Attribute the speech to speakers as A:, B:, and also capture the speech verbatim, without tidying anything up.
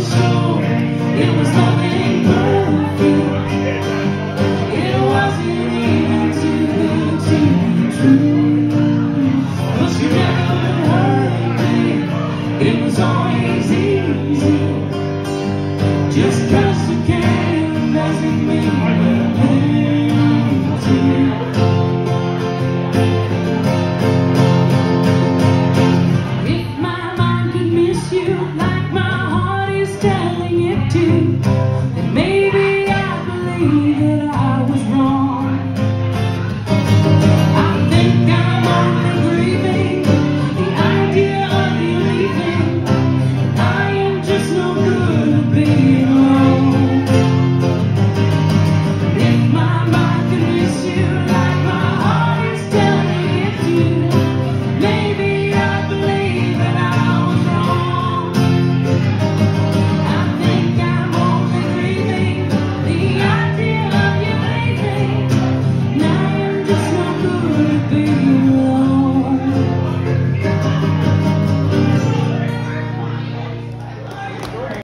A: sure it was nothing perfect. It wasn't even too good to be true. But you never hurt me. It was always easy. Just 'cause you can doesn't mean you're empty. If my mind can miss you like my heart is telling it to, then maybe I believe that I was wrong.